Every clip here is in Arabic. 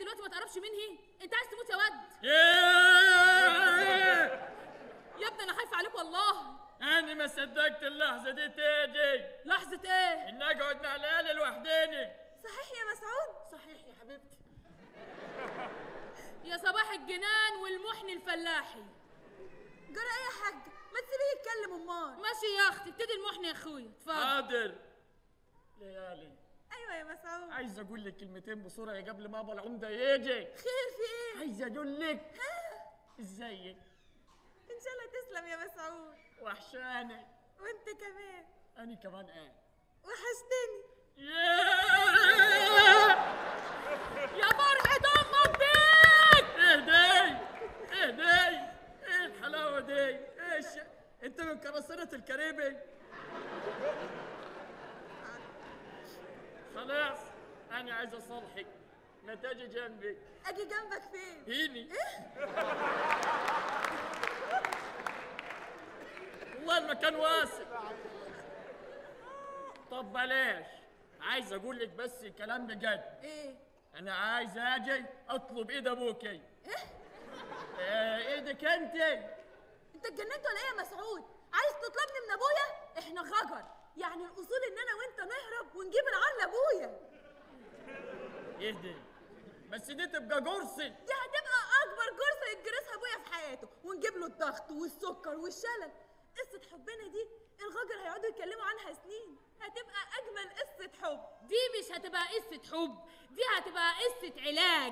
دلوقتي ما تقربش مني. انت عايز تموت يا واد؟ يا ابني انا خايفه عليك والله. انا ما صدقت اللحظه دي تيجي. لحظه ايه؟ ان اقعد مع العيال لوحديني. صحيح يا مسعود؟ صحيح يا حبيبتي. يا صباح الجنان والمحن الفلاحي. جرى ايه يا حاج؟ ما تسيبيه يتكلم امال. ماشي يا اختي، ابتدي المحن يا اخويا. اتفضل. حاضر. ليالي ايوه يا مسعود. عايز اقول لك كلمتين بسرعه قبل ما ابو العمده يجي. خير في ايه؟ عايز اقول لك ازيك. ان شاء الله تسلم يا مسعود. وحشاني. وانت كمان. انا كمان ايه؟ وحشتني. يا فرحة امك بيك. اهدي اهدي. ايه الحلاوه دي؟ ايش انت من قراصنة الكاريبي؟ خلاص انا عايز اصالحك. ما تجي جنبي. اجي جنبك فين؟ هيني. والله المكان واسع. طب بلاش. عايز اقول لك بس كلام بجد. ايه؟ انا عايز اجي اطلب ايد ابوكي. ايدك انت. انت اتجننت ولا ايه يا مسعود؟ عايز تطلبني من ابويا؟ احنا غجر، يعني الاصول ان انا وانت نهرب ونجيب العار لابويا. اهدي بس دي تبقى جرسي. دي هتبقى اكبر جرثه يتجرسها ابويا في حياته، ونجيب له الضغط والسكر والشلل. قصه حبنا دي الغجر هيقعدوا يتكلموا عنها سنين، هتبقى اجمل قصه حب. دي مش هتبقى قصة حب، دي هتبقى قصة علاج.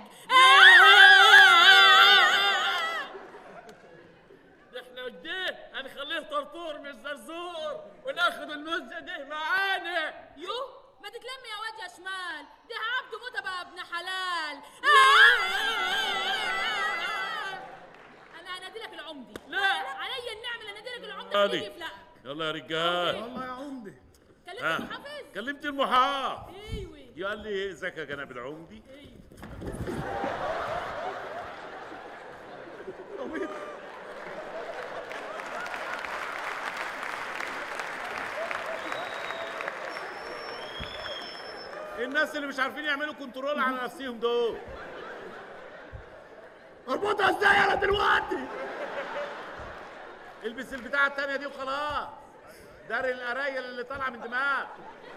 احنا قديه هنخليه طرطور مش زرزور وناخد المزه دي معانا. يو ما تتلم يا واد يا شمال، ده عبده موته بقى ابن حلال. انا هنادي لك العمدي. لا عليا النعمه اللي انادي لك العمدي اللي يفلقك. يلا يا رجال. والله يا عمدي. كلمت المحافظ؟ كلمت المحافظ. ايوه. قال لي ازيك يا جناب العمدي. الناس اللي مش عارفين يعملوا كنترول على نفسهم دول. اربطها ازاي انا دلوقتي؟ البس البتاعه التانيه دي وخلاص. داري القرايل اللي طالعه من دماغك.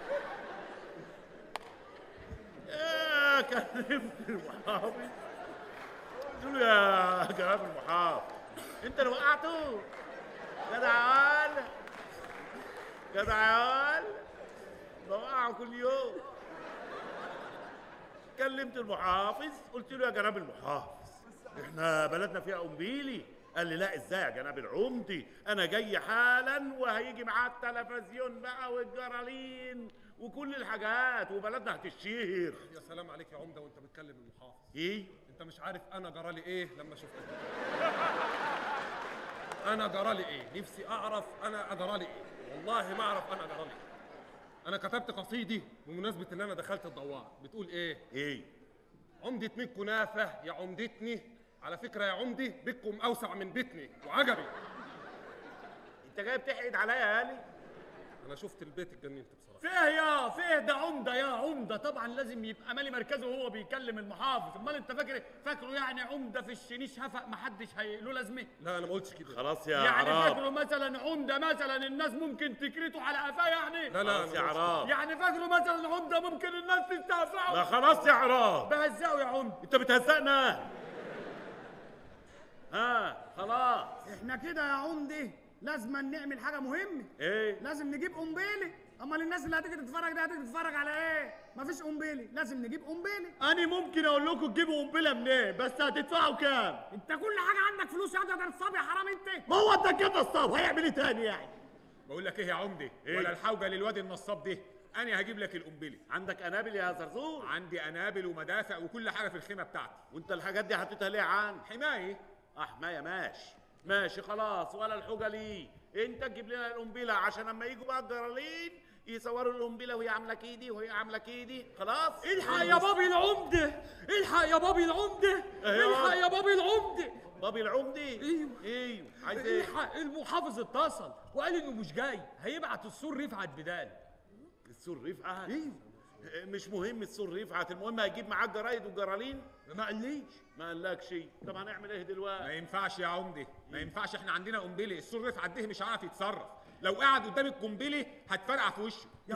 يا كلمت المحافظ. قلت له يا جناب المحافظ انت اللي وقعته. جدعان جدعان بوقعه كل يوم. كلمت المحافظ قلت له يا جناب المحافظ احنا بلدنا فيها قنبيلي. قال لي لا ازاي يا جناب العمدي انا جاي حالا وهيجي معاه التلفزيون بقى والجرالين وكل الحاجات وبلدنا هتشهر. يا سلام عليك يا عمده وانت بتكلم المحافظ. ايه انت مش عارف انا جرالي ايه لما شفتك. انا جرالي ايه؟ نفسي اعرف انا جرالي ايه. والله ما اعرف انا جرالي ايه. انا كتبت قصيدي بمناسبه ان انا دخلت الدوار. بتقول ايه؟ ايه؟ عمدة من كنافه يا عمدتني. على فكره يا عمدي بيتكم اوسع من بيتني وعجبي. انت جاي بتحقد عليا يا هاني؟ انا شفت البيت اتجننت بصراحه. فيه ده عمده يا عمده. طبعا لازم يبقى مالي مركزه وهو بيكلم المحافظ. امال انت فاكره يعني عمده في الشنيش هفق محدش له لازمه؟ لا انا ما قلتش كده. خلاص يا يعني عراب. فاكره مثلا عمده مثلا الناس ممكن تكرته على قفاه يعني؟ لا لا خلاص يا عراب. يعني فاكره مثلا عمده ممكن الناس تستهزئه؟ لا خلاص يا عراب. بهزقه يا عمده. انت بتهزقنا. خلاص. احنا كده يا عمده لازم نعمل حاجه مهمه. ايه؟ لازم نجيب قنبله. امال الناس اللي هتيجي تتفرج دي هتيجي تتفرج على ايه؟ مفيش قنبله. لازم نجيب قنبله. انا ممكن اقول لكم تجيبوا قنبله منين بس هتدفعوا كام؟ انت كل حاجه عندك فلوس يا ده نصاب يا حرام انت. ما هو انت كده نصاب هيعمل ايه تاني يعني؟ بقول لك ايه يا عمدي؟ إيه؟ ولا الحوجه للواد النصاب ده. انا هجيب لك القنبله. عندك قنابل يا زرزور؟ عندي قنابل ومدافع وكل حاجه في الخيمه بتاعتي. وانت الحاجات دي حطيتها ليه عن حمايه. حمايه. ماشي خلاص ولا الحوجه ليه. انت تجيب لنا القنبله عشان لما يجوا بقى الجرالين يصوروا القنبله وهي عامله كيدي وهي عامله كيدي. خلاص الحق يا بابي العمده. الحق يا بابي العمده. الحق يا بابي العمده. بابي العمدي. ايوه عايز ايه؟ الحق المحافظ اتصل وقال انه مش جاي. هيبعت السور رفعت بدال. السور رفعت؟ ايوه مش مهم السور رفعت، المهم هيجيب معاه الجرايد والجرالين. ما قاليش. ما قالكش. طب هنعمل ايه ما دلوقتي؟ ينفعش يا عمدي، ما ينفعش، احنا عندنا قنبلي، السور رفعت ده مش عارف يتصرف، لو قعد قدام القنبلي هتفرقع في وشه. يا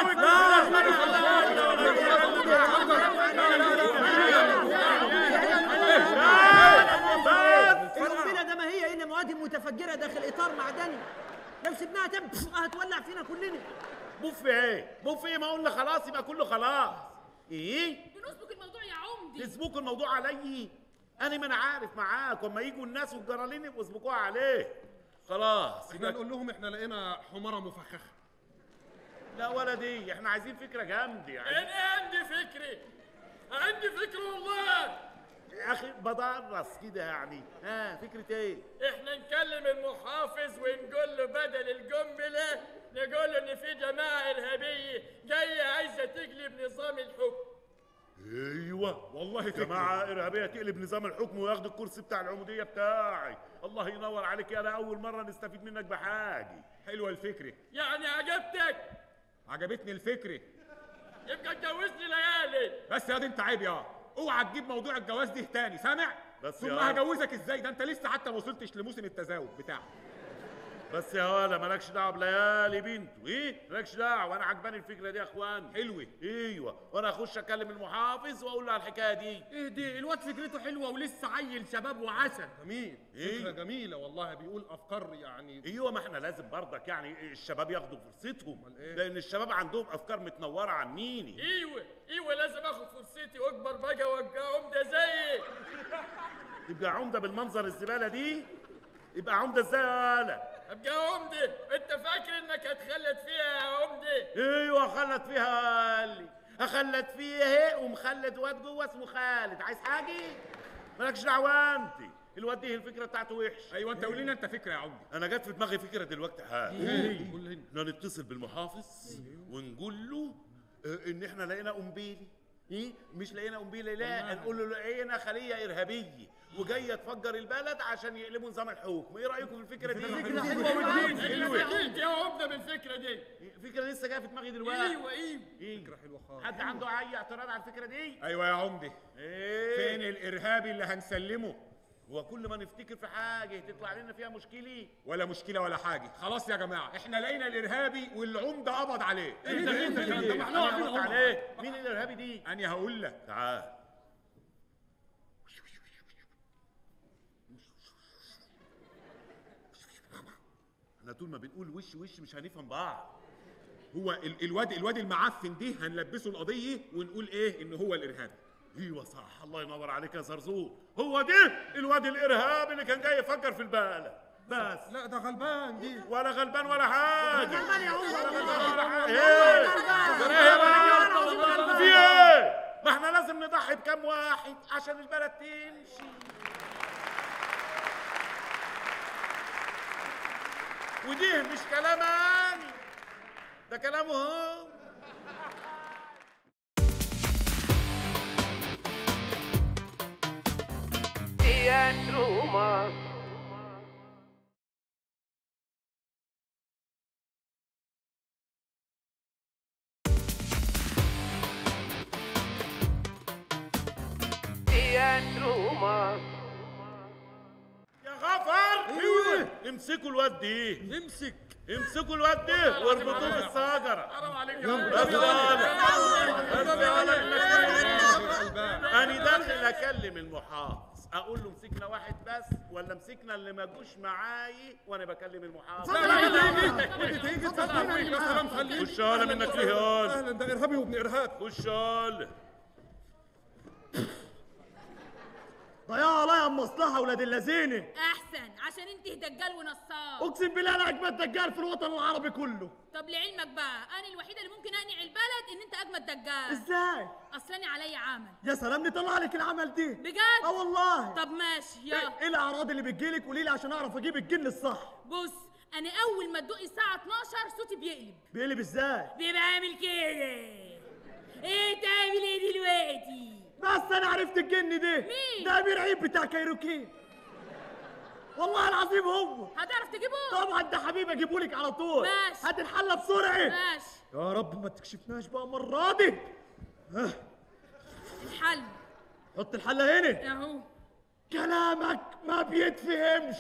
القنبله ده ما هي الا مواد متفجره داخل اطار معدني، لو سيبناها هتولع فينا كلنا. بوف ايه؟ بوف ايه؟ ما قلنا خلاص يبقى كله خلاص. ايه؟ بنسبك الموضوع يا عمدي. تسبقوا الموضوع علي؟ انا ما انا عارف معاك، وما يجوا الناس والجرالين يبقوا يسبقوها عليه. خلاص احنا نقول لهم احنا لقينا حماره مفخخه. لا ولا دي، احنا عايزين فكره جامده يعني. انا عندي فكره، عندي فكره والله يا اخي بدرس كده يعني. ها فكره ايه؟ احنا نكلم المحافظ ونقول له بدل القنبله نقول له ان في جماعه ارهابيه جايه عايزه تقلب نظام الحكم. ايوه والله فكرة. جماعه ارهابيه تقلب نظام الحكم وياخد الكرسي بتاع العموديه بتاعي. الله ينور عليك، انا اول مره نستفيد منك بحاجه. حلوه الفكره. يعني عجبتك؟ عجبتني الفكره. يبقى اتجوزني ليالي. بس يا دي انت عيب يا، اوعى تجيب موضوع الجواز ده تاني، سامع؟ بس ثم يا هجوزك ازاي؟ ده انت لسه حتى ما وصلتش لموسم التزاوج بتاعك. بس يا ولا مالكش دعوه بليالي بنته. ايه مالكش دعوه، وانا عجباني الفكره دي يا اخوان. حلوه. ايوه، وانا اخش اكلم المحافظ واقول له على الحكايه دي. ايه دي؟ الواد فكرته حلوه ولسه عيل شباب وعسل. جميل. إيه؟ فكره جميله والله، بيقول افكار يعني. ايوه، ما احنا لازم برضك يعني الشباب ياخدوا فرصتهم، أمال إيه؟ لان الشباب عندهم افكار متنوره عنيني. ايوه لازم اخد فرصتي واكبر بقى وابقى عمده زيك. تبقى عمده بالمنظر الزباله دي؟ يبقى عمده ازاي يا ولا؟ ابقى عمده؟ انت فاكر انك هتخلد فيها يا عمده؟ ايوه خلت فيها قال لي خلت فيها اهي، ومخلد واد جوه اسمه خالد. عايز حاجه؟ مالكش دعوه انت. الواد دي الفكره بتاعته وحش. ايوه انت قول لنا انت فكره يا عمدي. انا جت في دماغي فكره دلوقتي حاجه. ايه؟ قول لنا. احنا نتصل بالمحافظ ونقول له ان احنا لقينا قنبيلي. ايه مش لقينا قنبيلي، لا نقول له لقينا خليه ارهابيه وجايه تفجر البلد عشان يقلبوا نظام الحكم. ايه رايكم في الفكره دي؟ فكره حلوه وجديده. يا عمده بالفكره دي. فكره لسه جايه في دماغي دلوقتي. ايوه فكره حلوه خالص. حد عنده اي اعتراض على الفكره دي؟ ايوه يا عمدي. ايه فين الارهابي اللي هنسلمه؟ هو كل ما نفتكر في حاجه تطلع لنا فيها مشكله؟ ولا مشكله ولا حاجه. خلاص يا جماعه احنا لقينا الارهابي والعمده قبض عليه. انت ما احنا قبض عليه. مين الارهابي دي؟ انا هقول لك. تعال. احنا طول ما بنقول وش مش هنفهم بعض. هو الواد المعفن ده هنلبسه القضيه ونقول ايه؟ ان هو الارهابي. ايوه صح، الله ينور عليك يا زرزور. هو ده الواد الارهابي اللي كان جاي يفجر في البلد. بس لا ده غلبان دي. ولا غلبان ولا حاجه. غلبان يا عمر. ولا غلبان ولا حاجه. ايه في ايه؟ ما احنا لازم نضحي بكام واحد عشان البلد تمشي. ودي مش كلام اني، ده كلامه هو. Roma. Roma. يا غفر. ايوه امسكوا الواد دي. امسكوا الواد ده واربطوه في الشجره. حرام عليك يا بس انا داخل اكلم المحافظ اقول له مسكنا واحد بس ولا مسكنا اللي ما جوش معاي وانا بكلم المحافظ؟ تيجي تصدق يا سلام. خليك. خش يالا منك فيه يالا. اهلا، ده ارهابي وابن ارهاب. خش يالا. ضياع عليا المصلحه ولاد اللذينه. احسن عشان انت دجال ونصاب. اقسم بالله انا اجمد دجال في الوطن العربي كله. طب لعلمك بقى انا الوحيده اللي ممكن اقنع البلد ان انت اجمد دجال. ازاي؟ اصل انا عليا عمل. يا سلام نطلع لك العمل دي. بجد؟ اه والله. طب ماشي يلا. ايه الاعراض اللي بتجيلك؟ قولي لي عشان اعرف اجيب الجن الصح. بص انا اول ما تدق الساعه 12 صوتي بيقلب. بيقلب ازاي؟ بيبقى عامل كده. ايه تعمل ايه دلوقتي؟ بس انا عرفت الجن ده. مين؟ ده امير عيد بتاع كايروكين. والله العظيم هو. هتعرف تجيبه؟ طبعا ده حبيبي اجيبهولك على طول. ماشي. هتنحل بسرعه. ماشي. يا رب ما تكشفناش بقى المره دي. الحل. حط الحله هنا. اهو. كلامك ما بيتفهمش،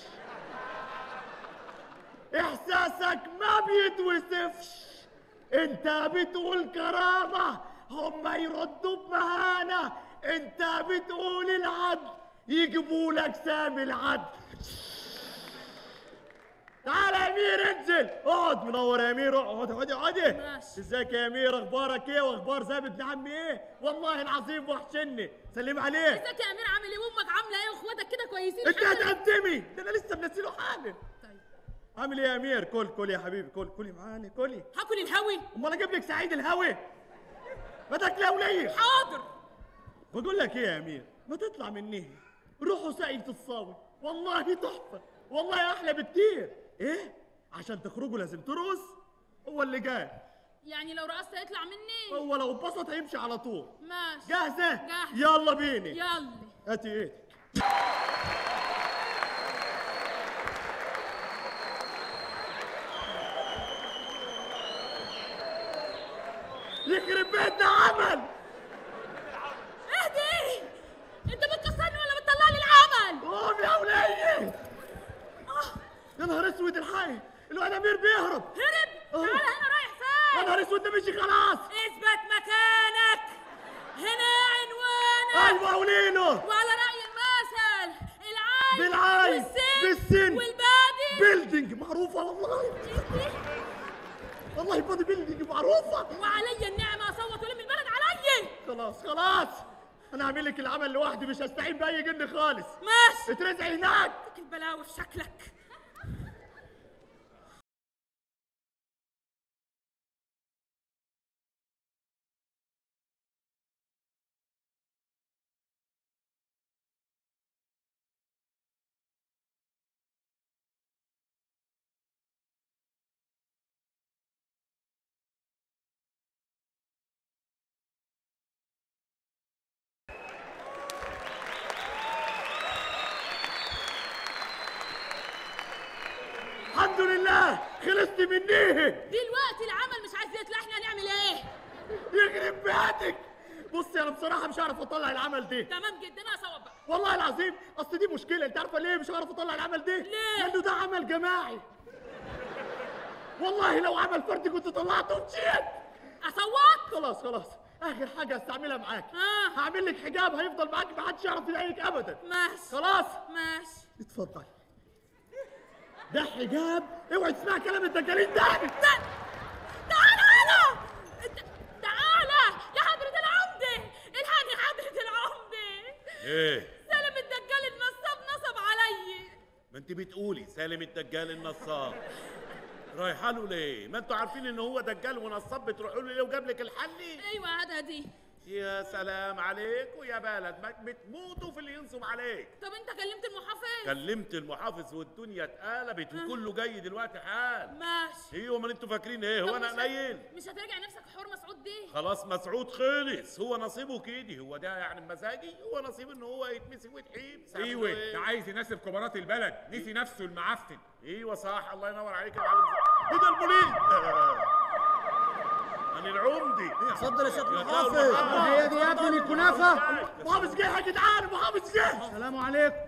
احساسك ما بيتوصفش. انت بتقول كرامه، هم يردوا بمهانه. انت بتقول العدل، يجيبوا لك سامي العدل. تعال يا امير انزل اقعد. منور يا امير، اقعد اقعدي اقعدي. ماشي. ازيك يا امير؟ اخبارك ايه واخبار زاب ابن عمي ايه؟ والله العظيم وحشني. سلم عليه. ازيك يا امير؟ عامل ايه؟ وامك عامله ايه؟ واخواتك كده كويسين؟ انت هتقدمي ده، انا لسه منزله حالا. طيب عامل ايه يا امير؟ كل يا حبيبي، كلي معانا كلي. هاكل الهوي. امال اجيب لك سعيد الهوي؟ ما تاكلي. حاضر. بقول لك ايه يا امير، ما تطلع مني روحوا ساقية الصاوي، والله تحفه، والله احلى بكتير. ايه؟ عشان تخرجوا لازم ترقص؟ هو اللي جاي. يعني لو رقصت هيطلع مني؟ هو لو اتبسط هيمشي على طول. ماشي. جاهزه؟ جاهزة. يلا بيني. يلا. هاتي ايدك. يخرب بيتنا عمل. اهدي. انت بتكسرني ولا بتطلع لي العمل؟ قوم يا ولية. يا نهار اسود الحي، الواد امير بيهرب. هرب؟ تعالى هنا. رايح يا فين؟ نهار اسود ده مشي خلاص. اثبت مكانك. هنا عنوانك. ايوه قولي له. وعلى رأي المثل العين بالعين بالسن والبادي بيلدينج معروفة والله. والله بادي بيلدينج معروفة. وعلي النعمة اصوت ولم البلد علي. خلاص انا هعمل لك العمل لوحدي، مش هستعين بأي جن خالص. ماشي. اترزعي هناك. البلاوي في شكلك. الحمد لله خلصت منيه. دلوقتي العمل مش عايز يطلع، احنا هنعمل ايه؟ يخرب بيتك. بصي انا بصراحة مش هعرف اطلع العمل ده. تمام جدا. انا هصوت بقى. والله العظيم اصل دي مشكلة. انت عارفة ليه مش هعرف اطلع العمل ده؟ ليه؟ لانه ده عمل جماعي. والله لو عمل فردي كنت طلعته ومشيت. اصوت؟ خلاص اخر حاجة هستعملها معاك. اه. هعمل لك حجاب هيفضل معاك، ما حدش يعرف يضايقك ابدا. ماشي. خلاص ماشي. اتفضل. ده حجاب، اوعي تسمع كلام الدجالين تاني. تعالى هنا. تعالى يا حضرة العمدة، الحقني حضرة العمدة. ايه؟ سالم الدجال النصاب نصب علي. ما انت بتقولي سالم الدجال النصاب. رايحه له ليه؟ ما انتوا عارفين ان هو دجال ونصاب، بتروحوا له ليه وجاب لك الحلي؟ ايوه هاتها دي. يا سلام عليكم يا بلد، ما بتموتوا في اللي ينصب عليك. طب انت كلمت المحافظ؟ كلمت المحافظ والدنيا اتقلبت وكله جاي دلوقتي حال. ماشي. ايوه امال انتوا فاكرين ايه؟ هو طب انا قليل؟ مش هترجع نفسك حور مسعود دي؟ خلاص مسعود خلص، هو نصيبه كده، هو ده يعني مزاجي، هو نصيبه ان هو يتمسك ويتحيب. ايوه ده عايز يناسب كبارات البلد، نسي نفسه المعفن. ايوه صح، الله ينور عليك يا معلم. ايه ده البوليس؟ انا العمدي. اتفضل يا سيادة المحافظ. هي دي يا ابني الكنافة. محافظ جه يا جدعان، محافظ جه. السلام عليكم.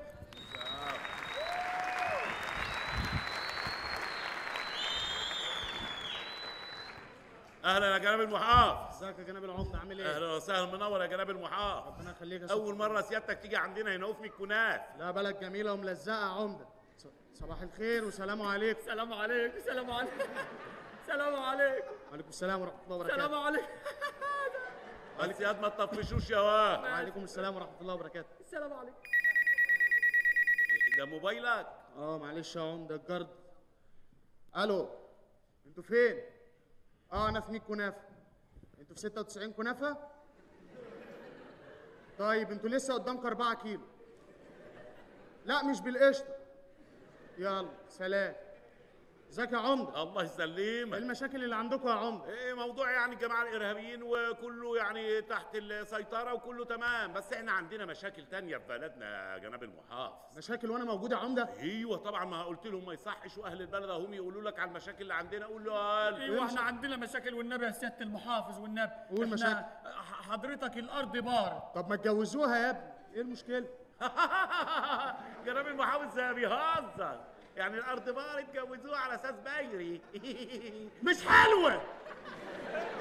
اهلا يا جناب المحافظ. ازيك يا جناب العمدة، عامل ايه؟ اهلا وسهلا، منور يا جناب المحافظ. ربنا يخليك يا اول مره سيادتك تيجي عندنا هنا في الكناف. لا بلد جميلة وملزقة يا عمدة. صباح الخير وسلام عليكم. سلام عليك. سلام عليك. سلام عليك. وعليكم السلام ورحمة الله وبركاته. سلام عليك. بس ياد ما تطفشوش يا واد. وعليكم السلام ورحمة الله وبركاته. سلام عليك. ده موبايلك؟ معلش يا عمدة الجرد. الو انتوا فين؟ انا في 100 كنافة. انتوا في 96 كنافة؟ طيب انتوا لسه قدامكم 4 كيلو. لا مش بالقشطة. يلا سلام. ازيك يا عمده؟ الله ايه يسلمك. المشاكل اللي عندكم يا عمده؟ ايه موضوع يعني الجماعه الارهابيين وكله يعني تحت السيطره وكله تمام، بس احنا عندنا مشاكل تانية في بلدنا يا جناب المحافظ. مشاكل وانا موجود يا عمده؟ ايوه طبعا، ما قلت لهم ما يصحش، واهل البلد هم يقولوا لك على المشاكل اللي عندنا. قول له قال ايوه احنا عندنا مشاكل والنبي يا سياده المحافظ والنبي. قول إحنا مشاكل. حضرتك الارض بارد. طب ما تجوزوها يا ابني، ايه المشكله؟ جناب المحافظ ده بيهزر، يعني الارض بار اتجوزوها على اساس بايري. مش حلوه.